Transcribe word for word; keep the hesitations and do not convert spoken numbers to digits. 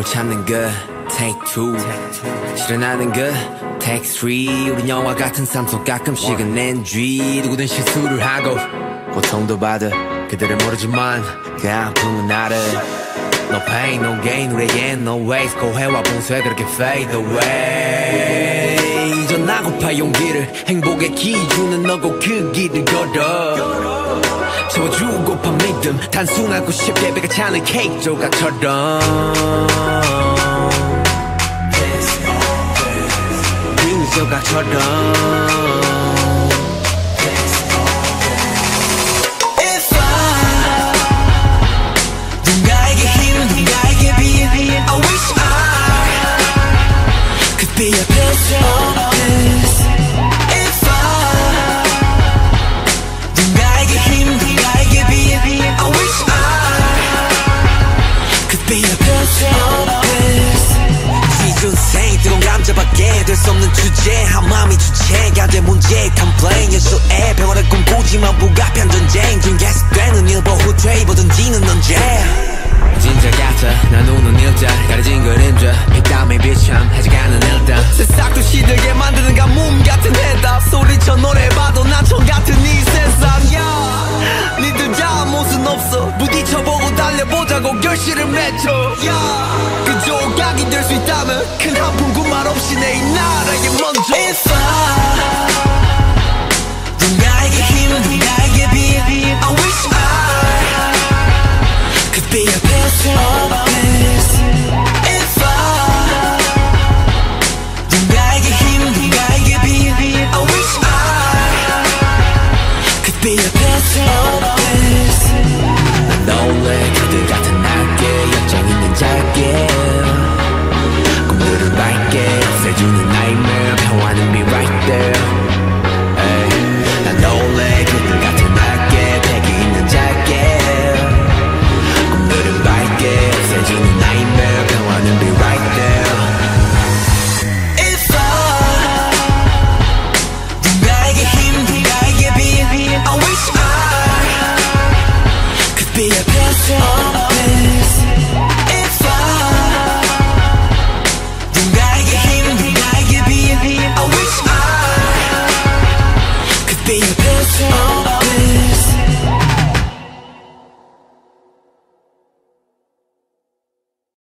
못 참는 그 take two 실현하는 그 take three 우린 영화 같은 삶 속 가끔씩은 엔지 누구든 실수를 하고 고통도 받아 그들은 모르지만 그 아픔은 나를 No pain, no gain 우리에겐 no waste 고해와 봉쇄 그렇게 fade away 전하고파 용기를 행복의 기준은 너고 그 길을 걸어 채워주고파 믿음 단순하고 쉽게 배가 차는 케이크 조각처럼 그 조각처럼 Be a piece of this If I 누군가에게 힘 누군가에게 빛 I wish I could be a piece of this 지준생 뜨거운 감자밖에 될 수 없는 주제 한 마음이 주체가 된 문제 complain 연수에 병원을 꿈꾸지만 불가피한 전쟁 중 계속되는 일보 후퇴 입어던지는 언제 진짜 같아 난 우는 일자 가려진 그림자 빗땀에 비참 하지 않은 일단 새싹도 시들게 만드는 가뭄 같은 해답 소리쳐 노래해봐도 난총 같은 이 세상 야 니들 다 못은 없어 부딪혀보고 달려보자고 결실을 맺어 야 그 조각이 될 수 있다면 큰 한 푼 군말 없이 내 이 나라에 먼저 If I